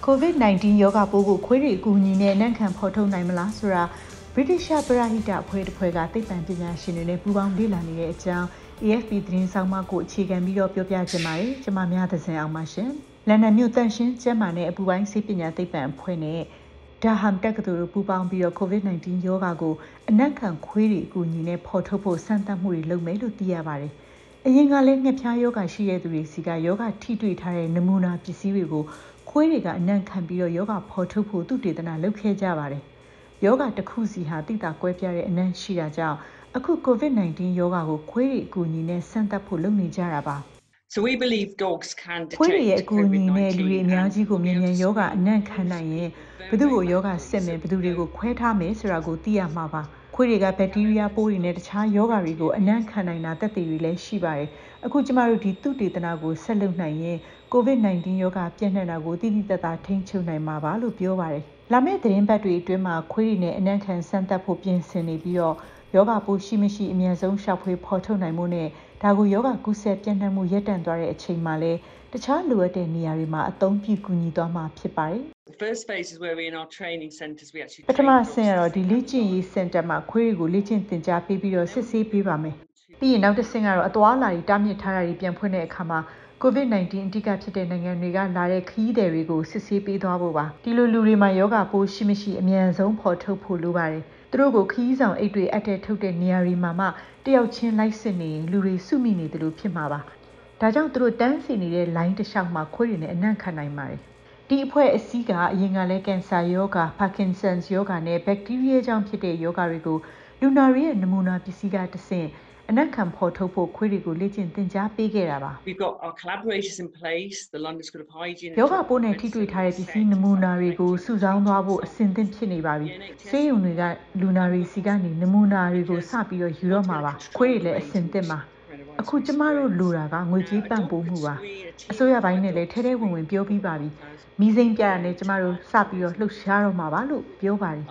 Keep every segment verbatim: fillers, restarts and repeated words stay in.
ကိုဗစ် ၁၉ ရောဂါပိုးကိုခွေးတွေအကူအညီနဲ့နန့်ခံဖော်ထုတ်နိုင်မလားဆိုတာ British ပရဟိတအဖွဲ့တစ်ဖွဲ့ကသိပ္ပံပညာရှင်တွေနဲ့ပူးပေါင်းလေ့လာနေတဲ့အကြောင်း A F P သတင်းဆောင်မကိုအခြေခံပြီးတော့ပြောပြချင်ပါတယ်။ကျွန်မများသဇင်အောင်ပါရှင်။လန်ဒန်မြို့တန့်ရှင်းကျန်းမာနဲ့အပူပိုင်းဆေးပညာသိပ္ပံအဖွဲ့နဲ့ဒါဟမ်တက္ကသိုလ်တို့ပူးပေါင်းပြီးတော့ ကိုဗစ် ၁၉ ရောဂါကိုအနံ့ခံခွေးတွေအကူအညီနဲ့ဖော်ထုတ်ဖို့စမ်းသပ်မှုတွေလုပ်မယ်လို့သိရပါတယ်။အရင်ကလည်းငှက်ဖျားယောဂရှိတဲ့သူတွေစီကယောဂထိတွေ့ထားတဲ့နမူနာပစ္စည်းတွေကိုခွေးတွေကအနံ့ခံပြီးတော့ယောဂဖော်ထုတ်ဖို့သူတေသနာလုပ်ခဲ့ကြပါတယ်။ယောဂတစ်ခုစီဟာတိတာကွဲပြားတဲ့အနံ့ရှိတာကြောင့်အခု ကိုဗစ် ၁၉ ယောဂါကိုခွေးတွေအကူအညီနဲ့စမ်းသပ်ဖို့လုပ်နေကြတာပါ။ So we believe dogs can detect ခွေးတွေရဲ့အကူအညီနဲ့လူတွေအများကြီးကိုမြန်မြန်ယောဂအနံ့ခံနိုင်ရင်ဘယ်သူ့ကိုယောဂဆက်မယ်ဘယ်သူတွေကိုခွဲထားမယ်ဆိုတာကိုသိရမှာပါ။ခွေးတွေကဘက်တီးရီးယားပိုးတွေနဲ့တခြားယောဂတွေကိုအနံ့ခံနိုင်တာသက်သေတွေလည်းရှိပါတယ်။အခုကျမတို့ဒီသူတေသနာကိုဆက်လုပ်နိုင်ရင်ကိုဗစ် ၁၉ ယောဂပြန့်နှံ့တာကိုတိတိကျကျထိန်းချုပ်နိုင်မှာပါလို့ပြောပါတယ်။လာမယ့်သတင်းပတ်တွေအတွင်းမှာခွေးတွေနဲ့အနံ့ခံစမ်းသပ်ဖို့ပြင်ဆင်နေပြီးတော့ယောဂပိုးရှိမရှိအမြန်ဆုံးရှာဖွေဖော်ထုတ်နိုင်မှုနဲ့ဒါကိုယောဂကူးစက်ပြန့်နှံ့မှုရပ်တန့်သွားတဲ့အချိန်မှာလဲတခြားလိုအပ်တဲ့နေရာတွေမှာအသုံးပြုကူညီသွားမှာဖြစ်ပါတယ်။ The first phase is where we in our training centers we actually ပထမဆင့်ကတော့ဒီလေ့ကျင့်ရေးစင်တာမှာခွေးတွေကိုလေ့ကျင့်သင်ကြားပေးပြီးတော့စစ်ဆေးပေးပါမယ်။ပြီးရင်နောက်တစ်ဆင့်ကတော့အသွားအလာတွေတားမြစ်ထားတာတွေပြန်ဖွင့်တဲ့အခါမှာကိုဗစ် ၁၉ အဓိကဖြစ်တဲ့နိုင်ငံတွေကလာတဲ့ခရီးသည်တွေကိုစစ်ဆေးပေးသွားဖို့ပါဒီလိုလူတွေမှာယောဂပိုးရှိမရှိအမြန်ဆုံးဖော်ထုတ်ဖို့လိုပါတယ်သူတို့ကိုခရီးဆောင်အိတ်တွေအပ်တဲ့ထုတ်တဲ့နေရာတွေမှာမှတယောက်ချင်းလိုက်စစ်နေလူတွေစုမိနေတယ်လို့ဖြစ်မှာပါဒါကြောင့်သူတို့တန်းစီနေတဲ့ line တစ်လျှောက်မှာခွေးတွေနဲ့အနံ့ခံနိုင်ပါတယ်ဒီအဖွဲ့အစည်းကအရင်ကလည်းကင်ဆာယောဂါ Parkinson's ယောဂါနဲ့ဘက်တီးရီးယားကြောင့်ဖြစ်တဲ့ယောဂါတွေကိုလူနာတွေရဲ့နမူနာပစ္စည်းကတဆင့်အနံ့ခံဖော်ထုတ်ဖို့ခွေးတွေကိုလေ့ကျင့်သင်ကြားပေးခဲ့တာပါ We've got our collaborators in place the London School of Hygiene ယောဂပိုးနဲ့ထိတွေ့ထားတဲ့ပစ္စည်းနမူနာတွေကိုစုဆောင်းသွားဖို့အဆင်သင့်ဖြစ်နေပါပြီဆေးရုံတွေကလူနာတွေစီကနေနမူနာတွေကိုစပြီးတော့ယူတော့မှာပါခွေးတွေလည်းအဆင်သင့်ပါအခုကျမတို့လိုတာကငွေကြေးပံ့ပိုးမှုပါအစိုးရပိုင်းနဲ့လည်းထဲထဲဝင်ဝင်ပြောပြီးပါပြီမီးစိမ်းပြရနဲ့ကျမတို့စပြီးတော့လှုပ်ရှားတော့မှာပါလို့ပြောပါတယ်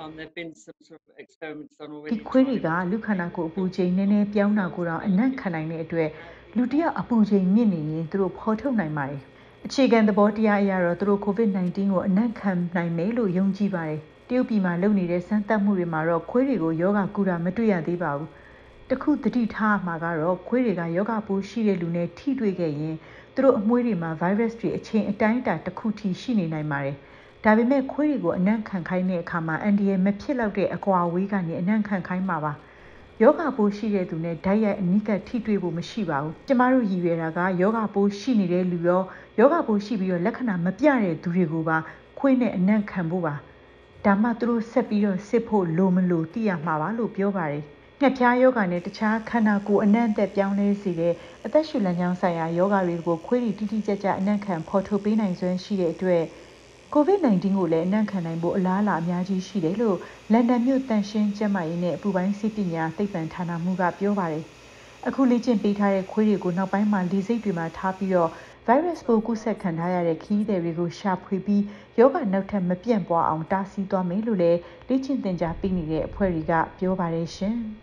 ဒီခွေးတွေကလူခန္ဓာကိုယ်အပူချိန်နည်းနည်းပြောင်းတာကိုတော့အနံ့ခံနိုင်တဲ့အတွက်လူတယောက်အပူချိန်မြင့်နေရင်သူတို့ဖော်ထုတ်နိုင်ပါတယ်အခြေခံသဘောတရားအရတော့သူတို့ကိုဗစ် ၁၉ ကိုအနံ့ခံနိုင်မယ်လို့ယုံကြည်ပါတယ်တရုတ်ပြည်မှာလုပ်နေတဲ့စမ်းသပ်မှုတွေမှာတော့ခွေးတွေကိုယောဂကူတာမတွေ့ရသေးပါဘူးတခုသတိထားမှာကတော့ခွေးတွေကယောဂပိုးရှိတဲ့လူနဲ့ထိတွေ့ခဲ့ရင်သူတို့အမွှေးတွေမှာ virus တွေအချိန်အတိုင်းအတာတစ်ခုထိရှိနေနိုင်ပါတယ်ဒါပေမဲ့ခွေးတွေကိုအနံ့ခံခိုင်းတဲ့အခါမှာအန်ဒီရယ်မဖြစ်တော့တဲ့အကွာအဝေးကနေအနံ့ခံခိုင်းမှာပါယောဂပိုးရှိတဲ့သူနဲ့ဓာတ်ရိုက်အနိကထိတွေ့ဖို့မရှိပါဘူးကျမတို့ရည်ရွယ်တာကယောဂပိုးရှိနေတဲ့လူရောယောဂပိုးရှိပြီးတော့လက္ခဏာမပြတဲ့သူတွေကိုပါခွေးနဲ့အနံ့ခံဖို့ပါဒါမှသူတို့ဆက်ပြီးတော့စစ်ဖို့လိုမလို့သိရမှာပါလို့ပြောပါတယ်ငှက်ဖျားယောဂနဲ့တခြားခန္ဓာကိုယ်အနံ့အသက်ပြောင်းလဲစေတဲ့အသက်ရှူလမ်းကြောင်းဆိုင်ရာယောဂတွေကိုခွေးတွေတိတိကျကျအနံ့ခံဖော်ထုတ်ပေးနိုင်စွမ်းရှိတဲ့အတွက်ကိုဗစ် ၁၉ ကိုလည်းအနံ့ခံနိုင်ဖို့အလားအလာအများကြီးရှိတယ်လို့လန်ဒန်မြို့တန့်ရှင်းကျန်းမာရေးနဲ့အပူပိုင်းဆေးပညာသိပ္ပံဌာနမှူးကပြောပါတယ်အခုလေ့ကျင့်ပေးထားတဲ့ခွေးတွေကိုနောက်ပိုင်းမှာလေစိတ်တွေမှာထားပြီးတော့ virus ပိုးကူးစက်ခံထားရတဲ့ခရီးသည်တွေကိုရှာဖွေပြီးယောဂနောက်ထပ်မပြန့်ပွားအောင်တားဆီးသွားမယ်လို့လည်းလေ့ကျင့်သင်ကြားပေးနေတဲ့အဖွဲ့တွေကပြောပါတယ်ရှင်